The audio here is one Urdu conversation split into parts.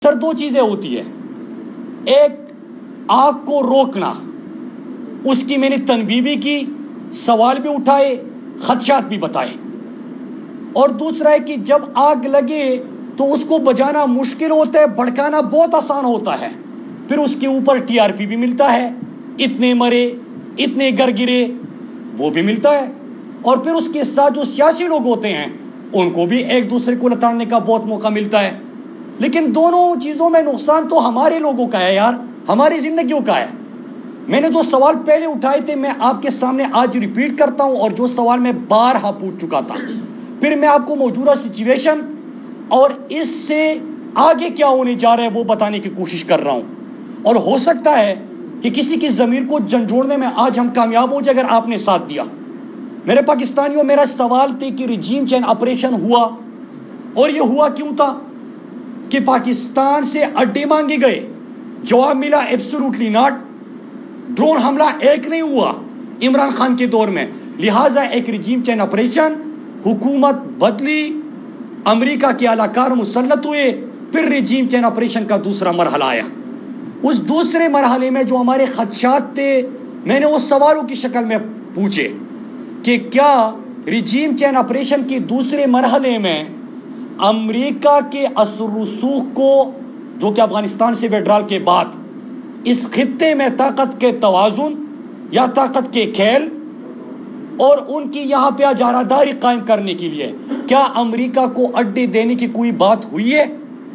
سر دو چیزیں ہوتی ہے، ایک آگ کو روکنا، اس کی میں نے تنبیہ بھی کی، سوال بھی اٹھائے، خدشات بھی بتائے، اور دوسرا ہے کہ جب آگ لگے تو اس کو بجانا مشکل ہوتا ہے، بھڑکانا بہت آسان ہوتا ہے، پھر اس کے اوپر ٹی آر پی بھی ملتا ہے، اتنے مرے اتنے گر گرے وہ بھی ملتا ہے، اور پھر اس کے ساتھ جو سیاسی لوگ ہوتے ہیں ان کو بھی ایک دوسرے کو لتاڑنے کا بہت موقع ملتا ہے۔ لیکن دونوں چیزوں میں نقصان تو ہمارے لوگوں کا ہے یار، ہماری زندگیوں کا ہے۔ میں نے جو سوال پہلے اٹھائے تھے میں آپ کے سامنے آج ریپیٹ کرتا ہوں، اور جو سوال میں بارہا پوچھ چکا تھا، پھر میں آپ کو موجودہ سچویشن اور اس سے آگے کیا ہونے جا رہا ہے وہ بتانے کی کوشش کر رہا ہوں، اور ہو سکتا ہے کہ کسی کی ضمیر کو جھنجھوڑنے میں آج ہم کامیاب ہو جائے اگر آپ نے ساتھ دیا۔ میرے پاکستانیوں، میرا سوال تھے کہ ریجیم چینج آپریشن ہوا، اور یہ ہوا کیوں تھا؟ کہ پاکستان سے اڈے مانگے گئے، جواب ملا ایبسولوٹلی ناٹ، ڈرون حملہ ایک نہیں ہوا عمران خان کے دور میں، لہٰذا ایک ریجیم چینج آپریشن، حکومت بدلی، امریکہ کے اعلی کار مسلط ہوئے، پھر ریجیم چینج آپریشن کا دوسرا مرحلہ آیا۔ اس دوسرے مرحلے میں جو ہمارے خدشات تھے میں نے اس سوالوں کی شکل میں پوچھے کہ کیا ریجیم چینج آپریشن کے دوسرے مرحلے میں امریکہ کے اثر رسوخ کو، جو کہ افغانستان سے وڈرال کے بعد اس خطے میں طاقت کے توازن یا طاقت کے کھیل اور ان کی یہاں پہ اجارہ داری قائم کرنے کے لیے کیا امریکہ کو اڈے دینے کی کوئی بات ہوئی ہے؟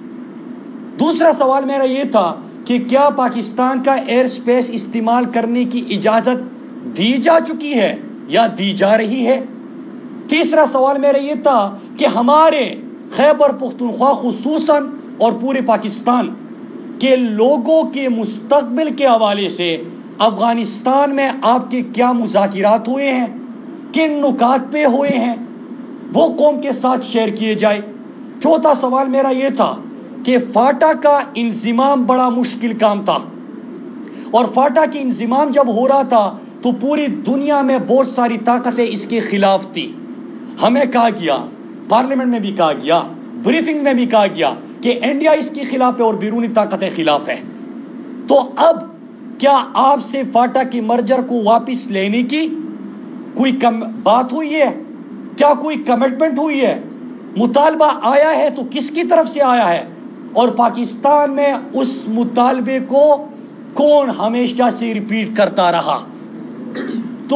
دوسرا سوال میرا یہ تھا کہ کیا پاکستان کا ایئر سپیس استعمال کرنے کی اجازت دی جا چکی ہے یا دی جا رہی ہے؟ تیسرا سوال میرا یہ تھا کہ ہمارے خیبر پختونخوا خصوصاً اور پورے پاکستان کے لوگوں کے مستقبل کے حوالے سے افغانستان میں آپ کے کیا مذاکرات ہوئے ہیں، کن نکات پہ ہوئے ہیں، وہ قوم کے ساتھ شیئر کیے جائے۔ چوتھا سوال میرا یہ تھا کہ فاٹا کا انضمام بڑا مشکل کام تھا، اور فاٹا کی انضمام جب ہو رہا تھا تو پوری دنیا میں بہت ساری طاقتیں اس کے خلاف تھی۔ ہمیں کہا گیا، پارلیمنٹ میں بھی کہا گیا، بریفنگ میں بھی کہا گیا کہ انڈیا اس کے خلاف ہے اور بیرونی طاقتیں خلاف ہے۔ تو اب کیا آپ سے فاٹا کی مرجر کو واپس لینے کی کوئی بات ہوئی ہے؟ کیا کوئی کمٹمنٹ ہوئی ہے؟ مطالبہ آیا ہے تو کس کی طرف سے آیا ہے؟ اور پاکستان میں اس مطالبے کو کون ہمیشہ سے ریپیٹ کرتا رہا؟ تو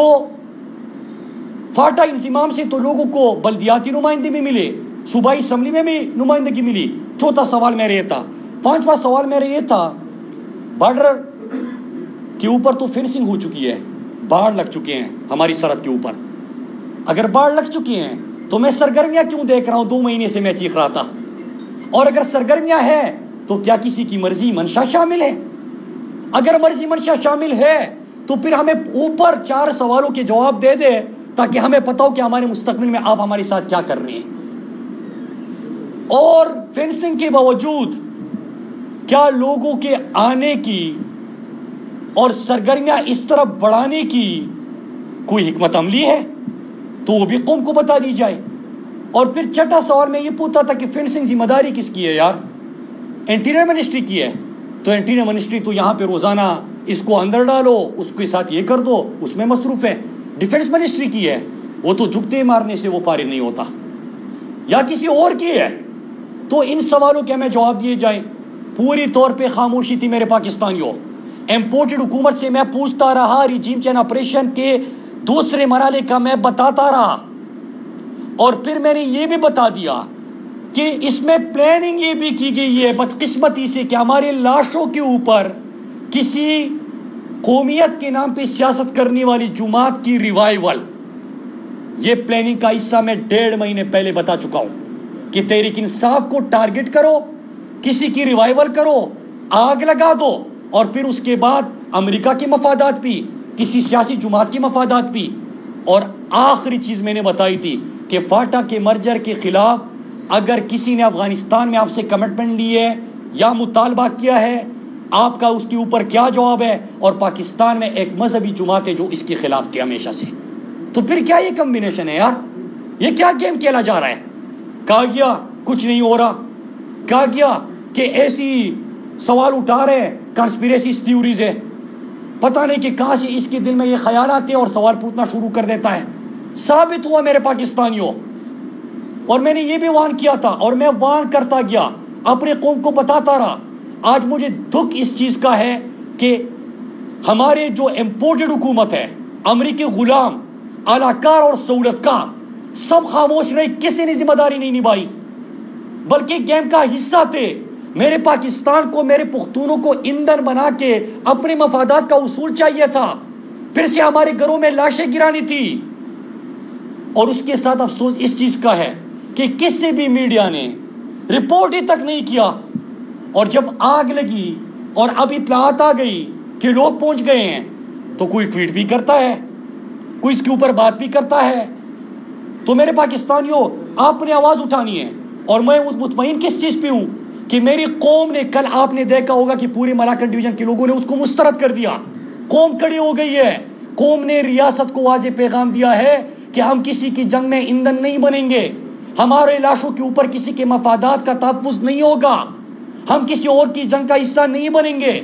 فاٹا انضمام سے تو لوگوں کو بلدیاتی نمائندے بھی ملے، صوبائی اسمبلی میں بھی نمائندگی ملی۔ چوتھا سوال میرا یہ تھا۔ پانچواں سوال میرا یہ تھا، بارڈر کے اوپر تو فینسنگ ہو چکی ہے، باڑ لگ چکے ہیں ہماری سرحد کے اوپر۔ اگر باڑ لگ چکی ہیں تو میں سرگرمیاں کیوں دیکھ رہا ہوں؟ 2 مہینے سے میں چیخ رہا تھا۔ اور اگر سرگرمیاں ہے تو کیا کسی کی مرضی منشا شامل ہے؟ اگر مرضی منشا شامل ہے تو پھر ہمیں اوپر 4 سوالوں کے جواب دے دے تاکہ ہمیں پتا ہو کہ ہمارے مستقبل میں آپ ہمارے ساتھ کیا کر رہے ہیں۔ اور فینسنگ کے باوجود کیا لوگوں کے آنے کی اور سرگرمیاں اس طرف بڑھانے کی کوئی حکمت عملی ہے؟ تو وہ بھی قوم کو بتا دی جائے۔ اور پھر چھٹا سوال میں یہ پوچھتا تھا کہ فینسنگ ذمہ داری کس کی ہے یار؟ انٹیریئر منسٹری کی ہے، تو انٹیریئر منسٹری تو یہاں پہ روزانہ اس کو اندر ڈالو، اس کے ساتھ یہ کر دو، اس میں مصروف ہے۔ ڈیفنس منسٹری کی ہے، وہ تو جھکتے مارنے سے وہ فارغ نہیں ہوتا، یا کسی اور کی ہے؟ تو ان سوالوں کے ہمیں جواب دیے جائیں۔ پوری طور پہ خاموشی تھی میرے پاکستانیوں۔ امپورٹڈ حکومت سے میں پوچھتا رہا، ریجیم چینج آپریشن کے دوسرے مرحلے کا میں بتاتا رہا، اور پھر میں نے یہ بھی بتا دیا کہ اس میں پلاننگ یہ بھی کی گئی ہے بدقسمتی سے کہ ہمارے لاشوں کے اوپر کسی قومیت کے نام پہ سیاست کرنے والی جماعت کی ریوائیول، یہ پلاننگ کا حصہ میں 1.5 مہینے پہلے بتا چکا ہوں کہ تحریک انصاف کو ٹارگٹ کرو، کسی کی ریوائیول کرو، آگ لگا دو، اور پھر اس کے بعد امریکہ کے مفادات بھی، کسی سیاسی جماعت کی مفادات بھی۔ اور آخری چیز میں نے بتائی تھی کہ فاٹا کے مرجر کے خلاف اگر کسی نے افغانستان میں آپ سے کمٹمنٹ لی ہے یا مطالبہ کیا ہے، آپ کا اس کے اوپر کیا جواب ہے؟ اور پاکستان میں ایک مذہبی جماعت ہے جو اس کے خلاف تھی ہمیشہ سے۔ تو پھر کیا یہ کمبینیشن ہے یار؟ یہ کیا گیم کھیلا جا رہا ہے؟ کہا گیا کچھ نہیں ہو رہا، کہا گیا کہ ایسی سوال اٹھا رہے ہیں، کنسپیریسی تھیوریز ہے، پتہ نہیں کہ کہاں سے اس کے دل میں یہ خیال آتے ہیں اور سوال پوچھنا شروع کر دیتا ہے۔ ثابت ہوا میرے پاکستانیوں، اور میں نے یہ بھی وارن کیا تھا اور میں وارن کرتا گیا، اپنے قوم کو بتاتا رہا۔ آج مجھے دکھ اس چیز کا ہے کہ ہمارے جو امپورٹڈ حکومت ہے، امریکی غلام، اعلی کار اور سہولت کا، سب خاموش رہے، کسی نے ذمہ داری نہیں نبھائی، بلکہ گیم کا حصہ تھے۔ میرے پاکستان کو، میرے پختونوں کو ایندھن بنا کے اپنے مفادات کا اصول چاہیے تھا، پھر سے ہمارے گھروں میں لاشیں گرانی تھی۔ اور اس کے ساتھ افسوس اس چیز کا ہے کہ کسی بھی میڈیا نے رپورٹ ہی تک نہیں کیا، اور جب آگ لگی اور اب اطلاعات آ گئی کہ لوگ پہنچ گئے ہیں تو کوئی ٹویٹ بھی کرتا ہے، کوئی اس کے اوپر بات بھی کرتا ہے۔ تو میرے پاکستانیوں، آپ نے آواز اٹھانی ہے، اور میں مطمئن کس چیز پہ ہوں کہ میری قوم نے، کل آپ نے دیکھا ہوگا کہ پورے ملاکنڈ ڈویژن کے لوگوں نے اس کو مسترد کر دیا، قوم کھڑی ہو گئی ہے۔ قوم نے ریاست کو واضح پیغام دیا ہے کہ ہم کسی کی جنگ میں ایندھن نہیں بنیں گے، ہمارے لاشوں کے اوپر کسی کے مفادات کا تحفظ نہیں ہوگا، ہم کسی اور کی جنگ کا حصہ نہیں بنیں گے۔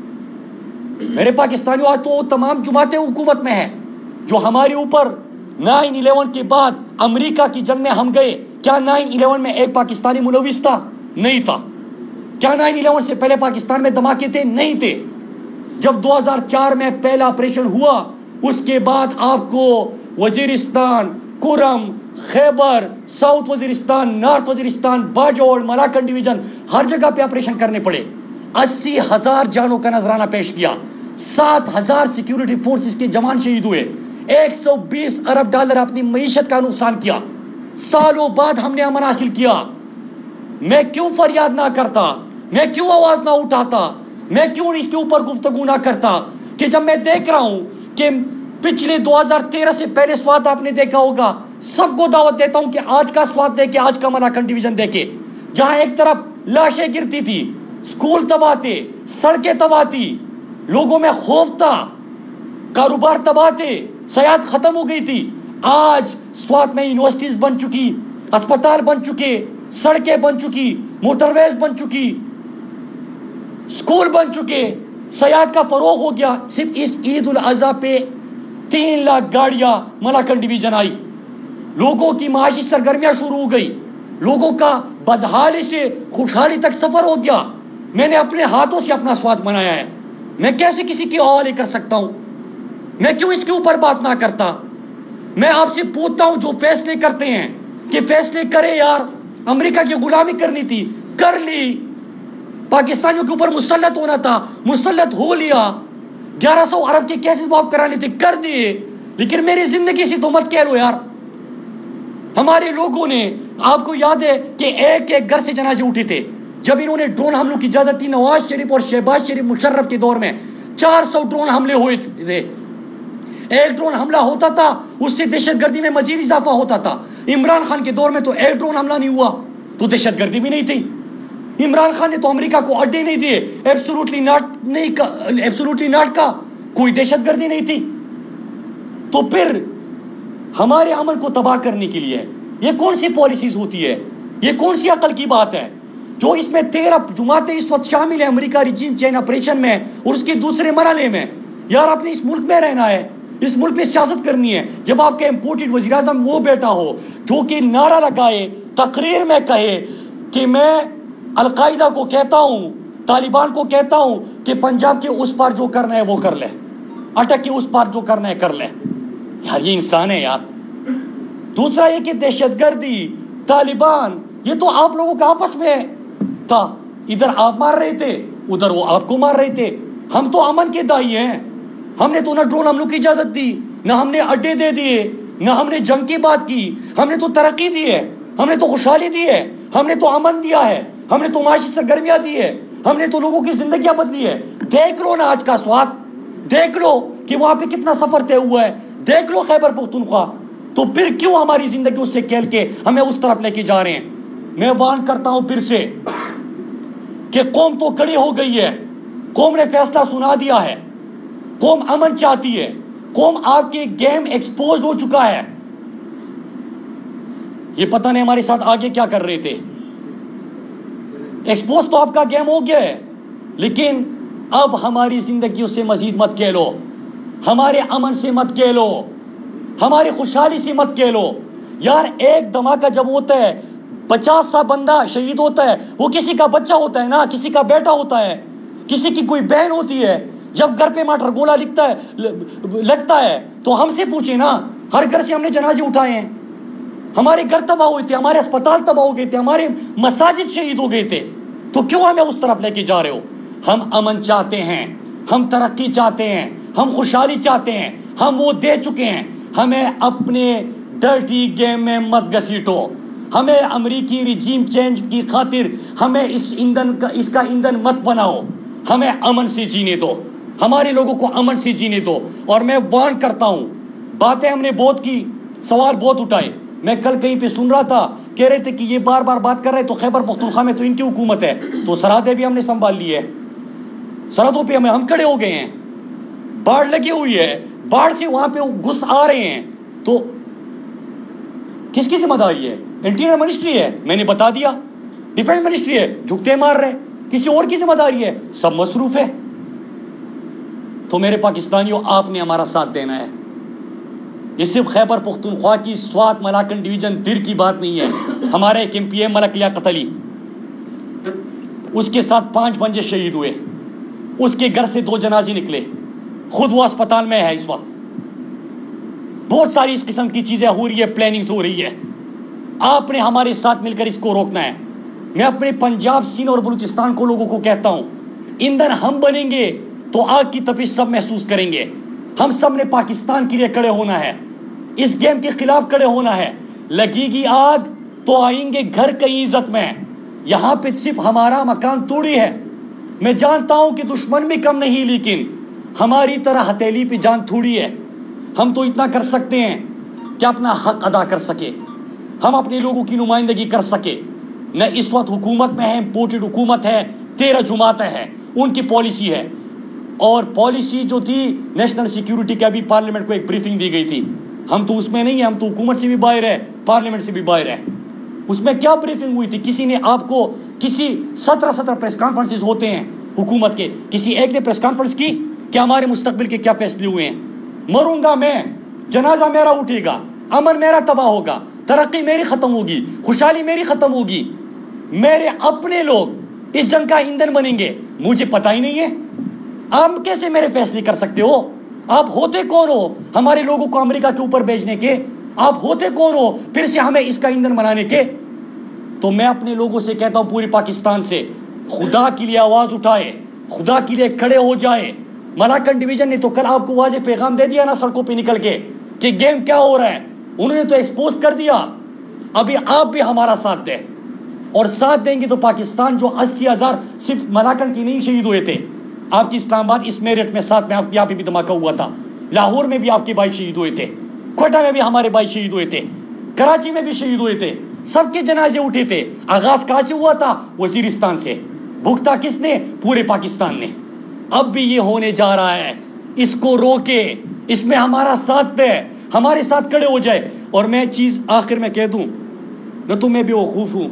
میرے پاکستانیوں، آج تو تمام جماعتیں حکومت میں ہیں جو ہمارے اوپر 9/11 کے بعد امریکہ کی جنگ میں ہم گئے، کیا 9/11 میں ایک پاکستانی ملوث تھا؟ نہیں تھا۔ کیا 9/11 سے پہلے پاکستان میں دھماکے تھے؟ نہیں تھے۔ جب 2004 میں پہلا آپریشن ہوا، اس کے بعد آپ کو Waziristan, Kurram, Khyber, south Waziristan, north Waziristan, Bajaur, Malakand division, ہر جگہ پہ آپریشن کرنے پڑے۔ 80,000 جانوں کا نذرانہ پیش کیا، 7,000 سیکیورٹی فورسز کے جوان شہید ہوئے، 120 ارب ڈالر اپنی معیشت کا نقصان کیا۔ سالوں بعد ہم نے امن حاصل کیا۔ میں کیوں فریاد نہ کرتا؟ میں کیوں آواز نہ اٹھاتا؟ میں کیوں اس کے اوپر گفتگو نہ کرتا کہ جب میں دیکھ رہا ہوں کہ پچھلے 2013 سے پہلے سوات آپ نے دیکھا ہوگا، سب کو دعوت دیتا ہوں کہ آج کا سوات دیکھے، آج کا ملاکنڈ ڈویژن دیکھے، جہاں ایک طرف لاشیں گرتی تھی، سکول تباہ تھے، سڑکیں تباہ تھی، لوگوں میں خوف تھا، کاروبار تباہ تھے، سیاحت ختم ہو گئی تھی۔ آج سوات میں یونیورسٹیز بن چکی، اسپتال بن چکے، سڑکیں بن چکی، موٹر ویز بن چکی، سکول بن چکے، سیاحت کا فروغ ہو گیا۔ صرف اس عید الاضحیٰ پہ 3 لاکھ گاڑیاں ملاکنڈ ڈویژن آئی، لوگوں کی معاشی سرگرمیاں شروع ہو گئی، لوگوں کا بدحالی سے خوشحالی تک سفر ہو گیا۔ میں نے اپنے ہاتھوں سے اپنا سوات منایا ہے، میں کیسے کسی کے حوالے کر سکتا ہوں؟ میں کیوں اس کے اوپر بات نہ کرتا؟ میں آپ سے پوچھتا ہوں، جو فیصلے کرتے ہیں کہ فیصلے کرے یار، امریکہ کی غلامی کرنی تھی، کر لی، پاکستانیوں کے اوپر مسلط ہونا تھا، مسلط ہو لیا، 1100 ارب کے کیسز معاف کرانے تھے، کر دیے، لیکن میری زندگی سے تو مت کہہ لو یار۔ ہمارے لوگوں نے، آپ کو یاد ہے کہ ایک ایک گھر سے جنازے اٹھے تھے جب انہوں نے ڈرون حملوں کی اجازت دی۔ نواز شریف اور شہباز شریف مشرف کے دور میں 400 ڈرون حملے ہوئے تھے۔ ایک ڈرون حملہ ہوتا تھا، اس سے دہشت گردی میں مزید اضافہ ہوتا تھا۔ عمران خان کے دور میں تو ایک ڈرون حملہ نہیں ہوا تو دہشت گردی بھی نہیں تھی۔ عمران خان نے تو امریکہ کو اڈے نہیں دیے، ایبسولوٹلی ناٹ کا، کوئی دہشت گردی نہیں تھی۔ تو پھر ہمارے امن کو تباہ کرنے کے لیے یہ کون سی پالیسیز ہوتی ہے؟ یہ کون سی عقل کی بات ہے جو اس میں 13 جماعتیں اس وقت شامل ہیں امریکہ ریجیم چینج آپریشن میں اور اس کے دوسرے مرحلے میں؟ یار آپ نے اس ملک میں رہنا ہے، اس ملک میں سیاست کرنی ہے۔ جب آپ کے امپورٹڈ وزیر اعظم وہ بیٹا ہو جو کہ نعرہ لگائے، تقریر میں کہے کہ میں القاعدہ کو کہتا ہوں، طالبان کو کہتا ہوں کہ پنجاب کے اس پار جو کرنا ہے وہ کر لے، اٹک کے اس پار جو کرنا ہے کر لے، یار یہ انسان ہے یار۔ دوسرا یہ کہ دہشت گردی، طالبان، یہ تو آپ لوگوں کا آپس میں تھا، ادھر آپ مار رہے تھے، ادھر وہ آپ کو مار رہے تھے۔ ہم تو امن کے دائی ہیں، ہم نے تو نہ ڈرون حملوں کی اجازت دی، نہ ہم نے اڈے دے دیے، نہ ہم نے جنگ کی بات کی، ہم نے تو ترقی دی ہے، ہم نے تو خوشحالی دی ہے، ہم نے تو امن دیا ہے، ہم نے تو معاشی سرگرمیاں دی ہے، ہم نے تو لوگوں کی زندگیاں بدلی ہے۔ دیکھ لو نا آج کا سوات، دیکھ لو کہ وہاں پہ کتنا سفر طے ہوا ہے، دیکھ لو خیبر پختونخوا۔ تو پھر کیوں ہماری زندگی اس سے کھیل کے ہمیں اس طرف لے کے جا رہے ہیں؟ میں وارن کرتا ہوں پھر سے کہ قوم تو کڑی ہو گئی ہے، قوم نے فیصلہ سنا دیا ہے، قوم امن چاہتی ہے، قوم آپ کے گیم ایکسپوز ہو چکا ہے۔ یہ پتہ نہیں ہمارے ساتھ آگے کیا کر رہے تھے، ایکسپوز تو آپ کا گیم ہو گیا ہے، لیکن اب ہماری زندگیوں سے مزید مت کھیلو، ہمارے امن سے مت کھیلو، ہماری خوشحالی سے مت کھیلو۔ یار ایک دھماکہ جب ہوتا ہے 50 سا بندہ شہید ہوتا ہے، وہ کسی کا بچہ ہوتا ہے نا، کسی کا بیٹا ہوتا ہے، کسی کی کوئی بہن ہوتی ہے۔ جب گھر پہ مارٹر گولا لگتا ہے تو ہم سے پوچھیں نا، ہر گھر سے ہم نے جنازے اٹھائے ہیں، ہمارے گھر تباہ ہوئے تھے، ہمارے اسپتال تباہ ہو گئے تھے، ہمارے مساجد شہید ہو گئے تھے، تو کیوں ہمیں اس طرف لے کے جا رہے ہو؟ ہم امن چاہتے ہیں، ہم ترقی چاہتے ہیں، ہم خوشحالی چاہتے ہیں، ہم وہ دے چکے ہیں۔ ہمیں اپنے ڈرٹی گیم میں مت گھسیٹو، ہمیں امریکی رجیم چینج کی خاطر ہمیں اس کا ایندھن مت بناؤ، ہمیں امن سے جینے دو، ہمارے لوگوں کو امن سے جینے دو۔ اور میں وارن کرتا ہوں، باتیں ہم نے بہت کی، سوال بہت اٹھائے۔ میں کل کہیں پہ سن رہا تھا، کہہ رہے تھے کہ یہ بار بار بات کر رہے تو خیبر پختونخوا میں تو ان کی حکومت ہے، تو سرحدیں بھی ہم نے سنبھال لی ہے، سرحدوں پہ ہم کھڑے ہو گئے ہیں، باڑ لگی ہوئی ہے، باڑ سے وہاں پہ گھس آ رہے ہیں، تو کس کی ذمہ داری ہے؟ انٹیریئر منسٹری ہے، میں نے بتا دیا، ڈیفینس منسٹری ہے، جھکتے مار رہے، کسی اور کی ذمہ داری ہے؟ سب مصروف ہے۔ تو میرے پاکستانیوں، آپ نے ہمارا ساتھ دینا ہے۔ یہ صرف خیبر پختونخوا کی سوات ملاکنڈ ڈویژن در کی بات نہیں ہے۔ ہمارے ایک ایم پی ہے ملک لیاقت علی، اس کے ساتھ 5 بنجے شہید ہوئے، اس کے گھر سے 2 جنازے نکلے، خود وہ اسپتال میں ہے اس وقت۔ بہت ساری اس قسم کی چیزیں ہو رہی ہے، پلاننگز ہو رہی ہے۔ آپ نے ہمارے ساتھ مل کر اس کو روکنا ہے۔ میں اپنے پنجاب، سندھ اور بلوچستان کو لوگوں کو کہتا ہوں، ایندھن ہم بنیں گے تو آگ کی تپش سب محسوس کریں گے۔ ہم سب نے پاکستان کے لیے کھڑے ہونا ہے، اس گیم کے خلاف کھڑے ہونا ہے۔ لگے گی آگ تو آئیں گے گھر کئی عزت میں۔ یہاں پہ صرف ہمارا مکان توڑی ہے، میں جانتا ہوں کہ دشمن بھی کم نہیں، لیکن ہماری طرح ہتھیلی پہ جان تھوڑی ہے۔ ہم تو اتنا کر سکتے ہیں کہ اپنا حق ادا کر سکے، ہم اپنے لوگوں کی نمائندگی کر سکے۔ نہ اس وقت حکومت میں ہے، امپورٹڈ حکومت ہے، 13 جماعتیں ہیں، ان کی پالیسی ہے، اور پالیسی جو تھی نیشنل سیکیورٹی کی، ابھی پارلیمنٹ کو ایک بریفنگ دی گئی تھی، ہم تو اس میں نہیں ہیں، ہم تو حکومت سے بھی باہر ہے، پارلیمنٹ سے بھی باہر ہے۔ اس میں کیا بریفنگ ہوئی تھی؟ کسی نے آپ کو 17 پریس کانفرنسز ہوتے ہیں حکومت کے، کسی ایک نے پریس کانفرنس کی کہ ہمارے مستقبل کے کیا فیصلے ہوئے ہیں؟ مروں گا میں، جنازہ میرا اٹھے گا، امن میرا تباہ ہوگا، ترقی میری ختم ہوگی، خوشحالی میری ختم ہوگی، میرے اپنے لوگ اس جنگ کا ایندھن بنیں گے۔ مجھے پتہ ہی نہیں ہے، آپ کیسے میرے فیصلے کر سکتے ہو؟ آپ ہوتے کون ہو ہمارے لوگوں کو امریکہ کے اوپر بھیجنے کے؟ آپ ہوتے کون ہو پھر سے ہمیں اس کا ایندھن بنانے کے؟ تو میں اپنے لوگوں سے کہتا ہوں، پوری پاکستان سے، خدا کے لیے آواز اٹھائے، خدا کے لیے کھڑے ہو جائے۔ ملاکنڈ ڈویژن نے تو کل آپ کو واضح پیغام دے دیا نا سڑکوں پہ نکل کے کہ گیم کیا ہو رہا ہے، انہوں نے تو ایکسپوز کر دیا۔ ابھی آپ بھی ہمارا ساتھ دیں، اور ساتھ دیں گے تو پاکستان جو 80,000 صرف ملاکنڈ کی نہیں شہید ہوئے تھے، آپ کی اسلام آباد اس میرٹ میں ساتھ میں یہاں پہ بھی دھماکہ ہوا تھا، لاہور میں بھی آپ کے بھائی شہید ہوئے تھے، کوئٹہ میں بھی ہمارے بھائی شہید ہوئے تھے، کراچی میں بھی شہید ہوئے تھے، سب کے جنازے اٹھے تھے۔ آغاز کہاں سے ہوا تھا؟ وزیرستان سے۔ بھگتا کس نے؟ پورے پاکستان نے۔ اب بھی یہ ہونے جا رہا ہے، اس کو روکے، اس میں ہمارا ساتھ دے، ہمارے ساتھ کھڑے ہو جائے۔ اور میں چیز آخر میں کہہ دوں، نہ تو میں بیوقوف ہوں،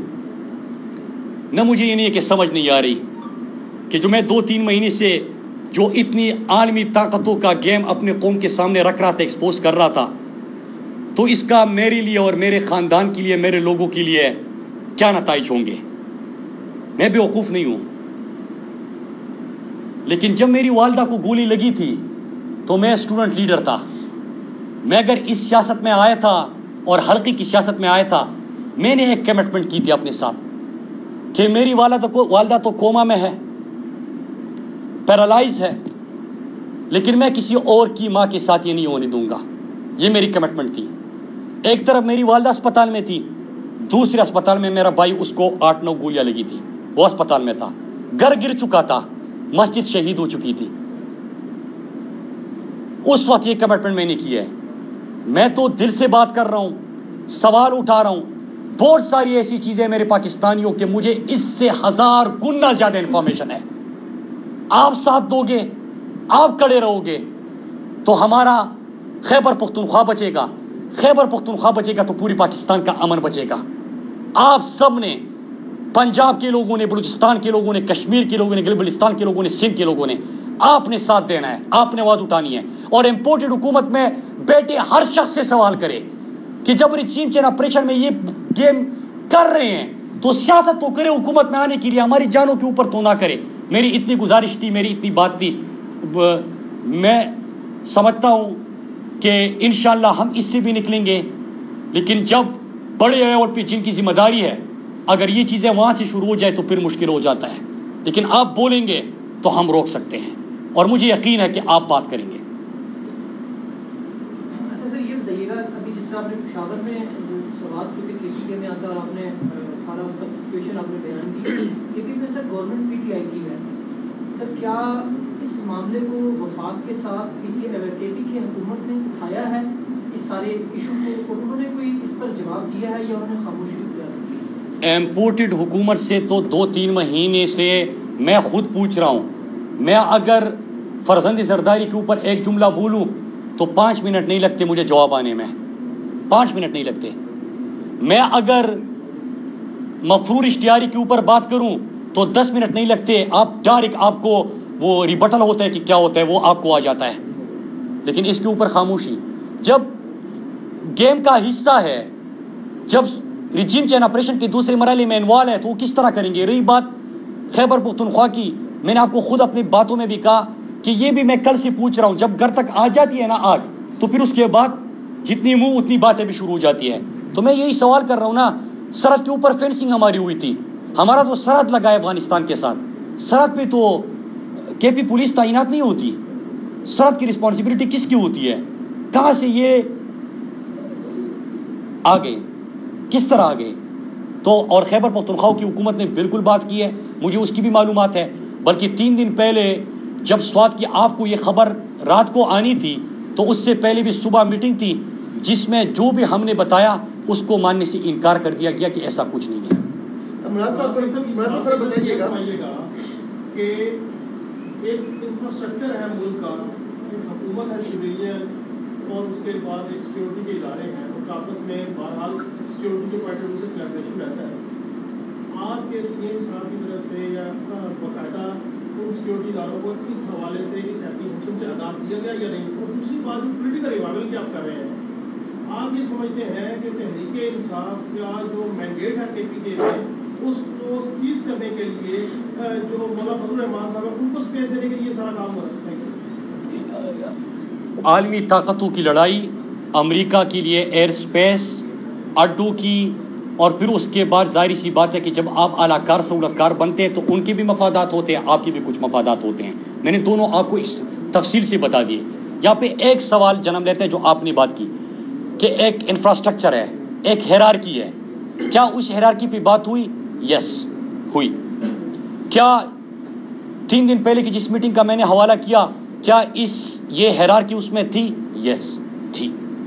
نہ مجھے یہ نہیں ہے کہ سمجھ نہیں آ رہی کہ جو میں 2-3 مہینے سے جو اتنی عالمی طاقتوں کا گیم اپنے قوم کے سامنے رکھ رہا تھا، ایکسپوز کر رہا تھا، تو اس کا میرے لیے اور میرے خاندان کے لیے، میرے لوگوں کے لیے کیا نتائج ہوں گے؟ میں بیوقوف نہیں ہوں، لیکن جب میری والدہ کو گولی لگی تھی تو میں اسٹوڈنٹ لیڈر تھا۔ میں اگر اس سیاست میں آیا تھا اور حلقے کی سیاست میں آیا تھا، میں نے ایک کمٹمنٹ کی تھی اپنے ساتھ کہ میری والدہ تو کوما میں ہے، پیرالائز ہے، لیکن میں کسی اور کی ماں کے ساتھ یہ نہیں ہونے دوں گا۔ یہ میری کمٹمنٹ تھی۔ ایک طرف میری والدہ اسپتال میں تھی، دوسرے اسپتال میں میرا بھائی، اس کو 8-9 گولیاں لگی تھی، وہ اسپتال میں تھا، گھر گر چکا تھا، مسجد شہید ہو چکی تھی۔ اس وقت یہ کمٹمنٹ میں نے کی ہے۔ میں تو دل سے بات کر رہا ہوں، سوال اٹھا رہا ہوں۔ بہت ساری ایسی چیزیں میرے پاکستانیوں کے مجھے اس سے 1000 گنا زیادہ انفارمیشن ہے۔ آپ ساتھ دو گے، آپ کھڑے رہو گے تو ہمارا خیبر پختونخوا بچے گا، خیبر پختونخوا بچے گا تو پوری پاکستان کا امن بچے گا۔ آپ سب نے پنجاب کے لوگوں نے، بلوچستان کے لوگوں نے، کشمیر کے لوگوں نے، گلبلستان کے لوگوں نے، سندھ کے لوگوں نے، آپ نے ساتھ دینا ہے، آپ نے آواز اٹھانی ہے. اور امپورٹڈ حکومت میں بیٹے ہر شخص سے سوال کرے کہ جب ریجیم چینج آپریشن میں یہ گیم کر رہے ہیں تو سیاست تو کرے حکومت میں آنے کے لیے، ہماری جانوں کے اوپر تو نہ کرے. میری اتنی گزارش تھی، میری اتنی بات تھی. میں سمجھتا ہوں کہ انشاءاللہ ہم اس سے بھی نکلیں گے، لیکن جب بڑے لیول پہ جن کی ذمہ داری ہے، اگر یہ چیزیں وہاں سے شروع ہو جائے تو پھر مشکل ہو جاتا ہے. لیکن آپ بولیں گے تو ہم روک سکتے ہیں، اور مجھے یقین ہے کہ آپ بات کریں گے. اچھا سر، یہ بتائیے گا ابھی جس طرح آپ نے پشاور میں جو سوال کیونکہ کے پی کے میں آتا اور آپ نے سارا اس کا سچویشن آپ نے بیان کی، لیکن میں سر گورنمنٹ پی ٹی آئی کی ہے سر، کیا اس معاملے کو وفاق کے ساتھ کے پی حکومت نے اٹھایا ہے اس سارے ایشو کو، اور انہوں نے کوئی اس پر جواب دیا ہے یا انہوں نے خاموشی اختیار کی؟ امپورٹڈ حکومت سے تو 2-3 مہینے سے میں خود پوچھ رہا ہوں. میں اگر فرزند زرداری کے اوپر ایک جملہ بولوں تو 5 منٹ نہیں لگتے مجھے جواب آنے میں، 5 منٹ نہیں لگتے. میں اگر مفرور اشتیاری کے اوپر بات کروں تو 10 منٹ نہیں لگتے. آپ ڈائریکٹ آپ کو وہ ریبٹل ہوتا ہے کہ کیا ہوتا ہے وہ آپ کو آ جاتا ہے. لیکن اس کے اوپر خاموشی. جب گیم کا حصہ ہے، جب ریجیم چینج آپریشن کے دوسرے مرحلے میں انوالو ہے تو وہ کس طرح کریں گے؟ رہی بات خیبر پختونخوا کی، میں نے آپ کو خود اپنی باتوں میں بھی کہا کہ یہ بھی میں کل سے پوچھ رہا ہوں. جب گھر تک آ جاتی ہے نا آگ، تو پھر اس کے بعد جتنی منہ اتنی باتیں بھی شروع ہو جاتی ہے. تو میں یہی سوال کر رہا ہوں نا، سرحد کے اوپر فینسنگ ہماری ہوئی تھی، ہمارا تو سرحد لگا ہے افغانستان کے ساتھ، سرحد پہ تو کے پی پولیس تعینات نہیں ہوتی. سرحد کی رسپانسبلٹی کس کی ہوتی ہے؟ کہاں سے یہ آگے، کس طرح آگے؟ تو اور خیبر پختونخوا کی حکومت نے بالکل بات کی ہے، مجھے اس کی بھی معلومات ہے. بلکہ 3 دن پہلے جب سوات کی آپ کو یہ خبر رات کو آنی تھی تو اس سے پہلے بھی صبح میٹنگ تھی جس میں جو بھی ہم نے بتایا اس کو ماننے سے انکار کر دیا گیا کہ ایسا کچھ نہیں ہے. بتائیے گا کہ ایک انفراسٹرکچر ہے ملک کا، ایک حکومت ہے سویلین، اور اس کے بعد ایک سیکورٹی کے ادارے ہیں، ان کا آپس میں بہرحال سیکورٹی کے پوائنٹ آف ویو سے کولیبریشن رہتا ہے. آپ کے سی ایم صاحب کی طرف سے یا باقاعدہ ان سیکورٹی اداروں کو اس حوالے سے اس ایپلیکیشن سے آگاہ کیا گیا یا نہیں؟ اور دوسری بات پولیٹیکل ریوائول کی آپ کر رہے ہیں، آپ یہ سمجھتے ہیں کہ تحریک انصاف کا جو مینڈیٹ ہے کے پی کے میں اس کو سیز کرنے کے لیے جو مولانا فضل الرحمان صاحب ہیں ان کو اسپیس دینے کے لیے یہ سارا کام ہو رہا ہے؟ عالمی طاقتوں کی لڑائی، امریکہ کے لیے ایئر سپیس اڈوں کی، اور پھر اس کے بعد ظاہری سی بات ہے کہ جب آپ اعلی کار سہولت کار بنتے ہیں تو ان کے بھی مفادات ہوتے ہیں، آپ کے بھی کچھ مفادات ہوتے ہیں. میں نے دونوں آپ کو اس تفصیل سے بتا دیے. یہاں پہ ایک سوال جنم لیتے ہیں جو آپ نے بات کی کہ ایک انفراسٹرکچر ہے، ایک ہیرارکی ہے. کیا اس ہیرارکی پہ بات ہوئی؟ یس ہوئی. کیا 3 دن پہلے کی جس میٹنگ کا میں نے حوالہ کیا، کیا یہ ہیرارکی اس میں تھی؟ یس تھی.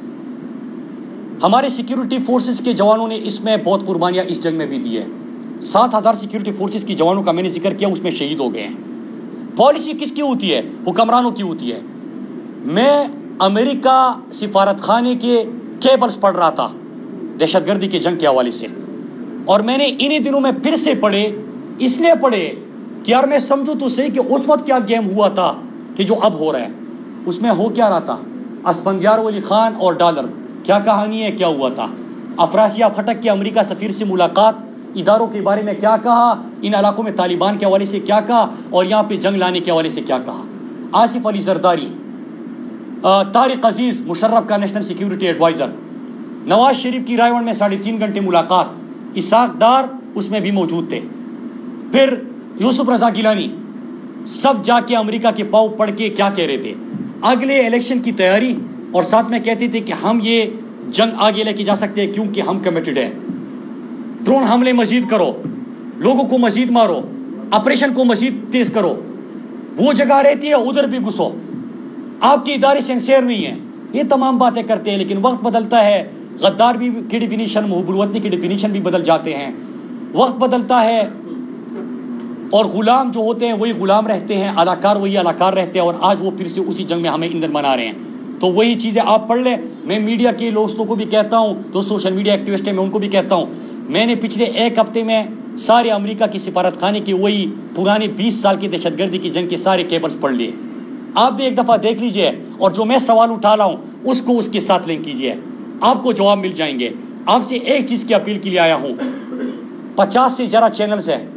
ہمارے سیکیورٹی فورسز کے جوانوں نے اس میں بہت قربانیاں اس جنگ میں بھی دی ہے. 7,000 سیکیورٹی فورسز کے جوانوں کا میں نے ذکر کیا، اس میں شہید ہو گئے ہیں. پالیسی کس کی ہوتی ہے؟ حکمرانوں کی ہوتی ہے. میں امریکہ سفارت خانے کے کیبلز پڑھ رہا تھا دہشت گردی کے جنگ کے حوالے سے، اور میں نے انہی دنوں میں پھر سے پڑھے، اس لیے پڑھے کہ یار میں سمجھوں تو صحیح کہ اس وقت کیا گیم ہوا تھا کہ جو اب ہو رہا ہے. اس میں ہو کیا رہا تھا؟ اسفندیار ولی خان اور ڈالر، کیا کہانی ہے، کیا ہوا تھا؟ افراسیاب خٹک کی امریکہ سفیر سے ملاقات، اداروں کے بارے میں کیا کہا، ان علاقوں میں طالبان کے حوالے سے کیا کہا، اور یہاں پہ جنگ لانے کے حوالے سے کیا کہا. آصف علی زرداری، طارق عزیز مشرف کا national security adviser, Nawaz Sharif کی رائے ون میں 3.5 گھنٹے ملاقات، اسحاق ڈار اس میں بھی موجود تھے. پھر یوسف رضا گیلانی، سب جا کے امریکہ کے پاؤ پڑھ کے کیا کہہ رہے تھے؟ اگلے الیکشن کی تیاری، اور ساتھ میں کہتے تھے کہ ہم یہ جنگ آگے لے کے جا سکتے ہیں کیونکہ ہم کمیٹڈ ہیں. ڈرون حملے مزید کرو، لوگوں کو مزید مارو، آپریشن کو مزید تیز کرو، وہ جگہ رہتی ہے ادھر بھی گھسو، آپ کے ادارے سینسیئر نہیں ہیں. یہ تمام باتیں کرتے ہیں، لیکن وقت بدلتا ہے، غدار بھی کی ڈیفینیشن، محب الوطنی کی ڈیفینیشن بھی بدل جاتے ہیں. وقت بدلتا ہے اور غلام جو ہوتے ہیں وہی غلام رہتے ہیں، اداکار وہی اداکار رہتے ہیں، اور آج وہ پھر سے اسی جنگ میں ہمیں ایندھن بنا رہے ہیں. تو وہی چیزیں آپ پڑھ لیں. میں میڈیا کے دوستوں کو بھی کہتا ہوں، جو سوشل میڈیا ایکٹیوسٹ ہیں میں ان کو بھی کہتا ہوں، میں نے پچھلے 1 ہفتے میں सारे अमेरिका की सिफारत खाने की वही पुराने 20 साल की दहशतगर्दी की जंग के सारे केबल्स पढ़ लिए। आप भी एक दफा देख लीजिए और जो मैं सवाल उठा रहा हूं उसको उसके साथ लिंक कीजिए, आपको जवाब मिल जाएंगे। आपसे एक चीज की अपील के लिए आया हूं, 50 से ज्यादा चैनल्स है,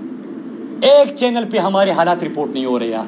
एक चैनल पे हमारे हालात रिपोर्ट नहीं हो रहे यार।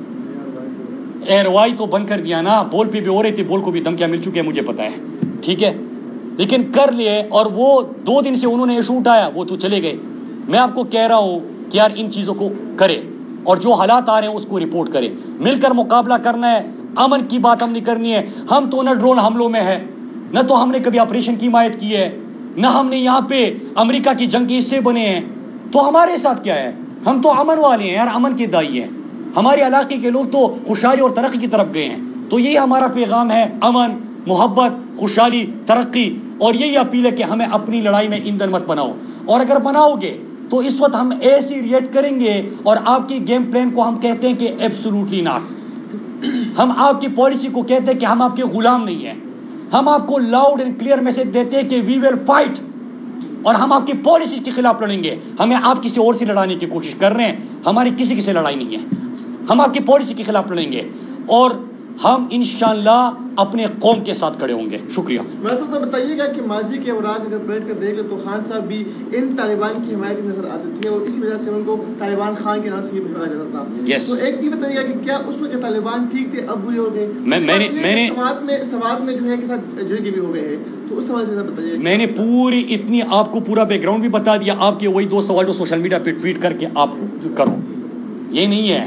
एयरवाई तो बंद कर दिया ना, बोल पे भी हो रही थी, बोल को भी धमकियां मिल चुकी है मुझे पता है, ठीक है, लेकिन कर लिए। और वो 2 दिन से उन्होंने इशू उठाया, वो तो चले गए। मैं आपको कह रहा हूं कि यार इन चीजों को करे और जो हालात आ रहे हैं उसको रिपोर्ट करे, मिलकर मुकाबला करना है, अमन की बात हमने करनी है। हम तो न ड्रोन हमलों में है, न तो हमने कभी ऑपरेशन की हिमायत की है, न हमने यहां पे अमेरिका की जंग के हिस्से बने हैं, तो हमारे साथ क्या है? हम तो अमन वाले हैं यार, अमन के दाई हैं। हमारे इलाके के लोग तो खुशहाली और तरक्की की तरफ गए हैं। तो यही हमारा पैगाम है, अमन, मोहब्बत, खुशहाली, तरक्की। और यही अपील है कि हमें अपनी लड़ाई में ईंधन मत बनाओ, और अगर बनाओगे तो इस वक्त हम ऐसे रिएक्ट करेंगे और आपकी गेम प्लान को हम कहते हैं कि एब्सोल्युटली नॉट। हम आपकी पॉलिसी को कहते हैं कि हम आपके गुलाम नहीं हैं। हम आपको लाउड एंड क्लियर मैसेज देते हैं कि वी विल फाइट, और हम आपकी पॉलिसी के खिलाफ लड़ेंगे। हमें आप किसी और से लड़ाने की कोशिश कर रहे हैं, हमारी किसी से लड़ाई नहीं है। हम आपकी पॉलिसी के खिलाफ लड़ेंगे और हम इंशाअल्लाह अपने कौम के साथ खड़े होंगे। शुक्रिया। मैं तो बताइएगा कि माजी के अवराक अगर बैठ कर देख ले तो खान साहब भी इन तालिबान की हिमायत नजर आते थे और इसी वजह से उनको तालिबान खान के नाम से बुलाया जाता था। yes. तो एक भी बताइएगा कि क्या उस वक्त तालिबान ठीक थे, अब बुरे हो गए? मैंने समाज में जो है कि साथ जर्गे भी हो गए हैं, तो उस समाज में बताइए। मैंने पूरी इतनी आपको पूरा बैकग्राउंड भी बता दिया। आपके वही 2 सवाल जो सोशल मीडिया पे ट्वीट करके आप करो, ये नहीं है।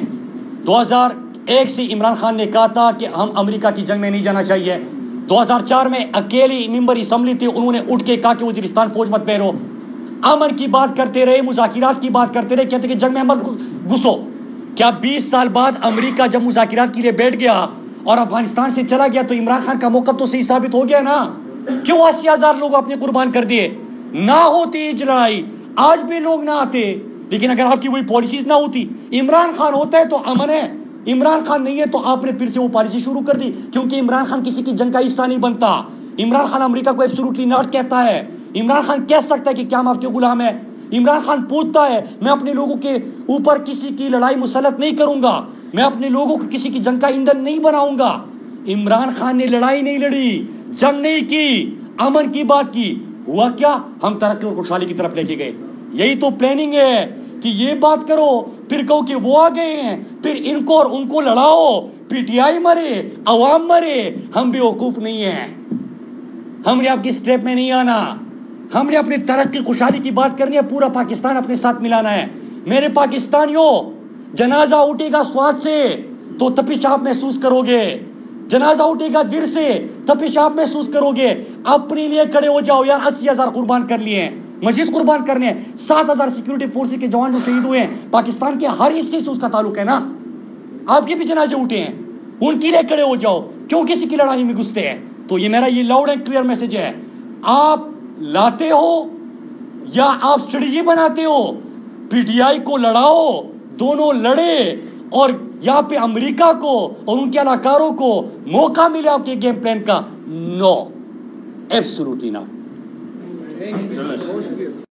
2001 से इमरान खान ने कहा था कि हम अमेरिका की जंग में नहीं जाना चाहिए। 2004 में अकेले मेंबर असम्बली थे, उन्होंने उठ के कहा कि वजीरिस्तान फौज मत पैरो। अमन की बात करते रहे, मुज़ाकिरात की बात करते रहे, कहते कि जंग में मत घुसो। क्या 20 साल बाद अमेरिका जब मुज़ाकिरात के लिए बैठ गया और अफगानिस्तान से चला गया तो इमरान खान का मौक़िफ़ तो सही साबित हो गया ना? क्यों 80,000 लोग अपने कुर्बान कर दिए? ना होती इजराई आज भी लोग ना आते। लेकिन अगर आपकी वही पॉलिसीज ना होती, इमरान खान होता है तो अमन है, इमरान खान नहीं है तो आपने फिर से वो पॉलिसी शुरू कर दी। क्योंकि इमरान खान किसी की जंग का हिस्सा नहीं बनता। इमरान खान अमेरिका को एब्सोल्युटली नॉट कहता है। इमरान खान कह सकता है कि क्या हम आपके गुलाम है? इमरान खान पूछता है मैं अपने लोगों के ऊपर किसी की लड़ाई मुसल्लत नहीं करूंगा, मैं अपने लोगों को किसी की जंग का ईंधन नहीं बनाऊंगा। इमरान खान ने लड़ाई नहीं लड़ी, जंग नहीं की, अमन की बात की। हुआ क्या? हम तरक्की और खुशहाली की तरफ लेके गए। यही तो प्लानिंग है कि ये बात करो, फिर कहो कि वो आ गए हैं, फिर इनको और उनको लड़ाओ, पीटीआई मरे, अवाम मरे। हम भी बेवकूफ नहीं है, हमने आपकी स्टेप में नहीं आना। हमने अपनी तरक्की खुशहाली की बात करनी है, पूरा पाकिस्तान अपने साथ मिलाना है। मेरे पाकिस्तानियों, जनाजा उठेगा स्वाद से तो तपिश आप महसूस करोगे, जनाजा उठेगा दिल से तपिश आप महसूस करोगे। अपने लिए खड़े हो जाओ यार। 80,000 कुर्बान कर लिए हैं, मस्जिद कुर्बान करने हैं, 7,000 सिक्योरिटी फोर्स के जवान जो शहीद हुए हैं, पाकिस्तान के हर हिस्से से उसका ताल्लुक है ना। आपके भी जनाजे उठे हैं, उनके लिए खड़े हो जाओ, क्यों किसी की लड़ाई में घुसते हैं? तो ये मेरा ये लाउड एंड क्लियर मैसेज है। आप लाते हो या आप स्ट्रेटजी बनाते हो? पीटीआई को लड़ाओ, दोनों लड़े, और यहाँ पे अमेरिका को और उनके अलाकारों को मौका मिले आपके गेम प्लान का। No, absolutely not.